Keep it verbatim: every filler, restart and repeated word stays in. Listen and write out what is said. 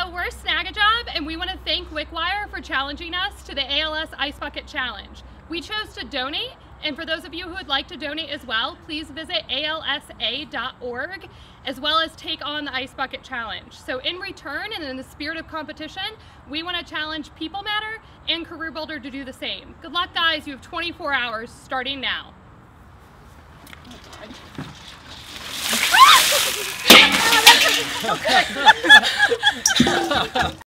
So we're Snagajob, and we want to thank Wickwire for challenging us to the A L S Ice Bucket Challenge. We chose to donate, and for those of you who would like to donate as well, please visit A L S A dot org, as well as take on the Ice Bucket Challenge. So in return, and in the spirit of competition, we want to challenge People Matter and Career Builder to do the same. Good luck, guys. You have twenty-four hours starting now.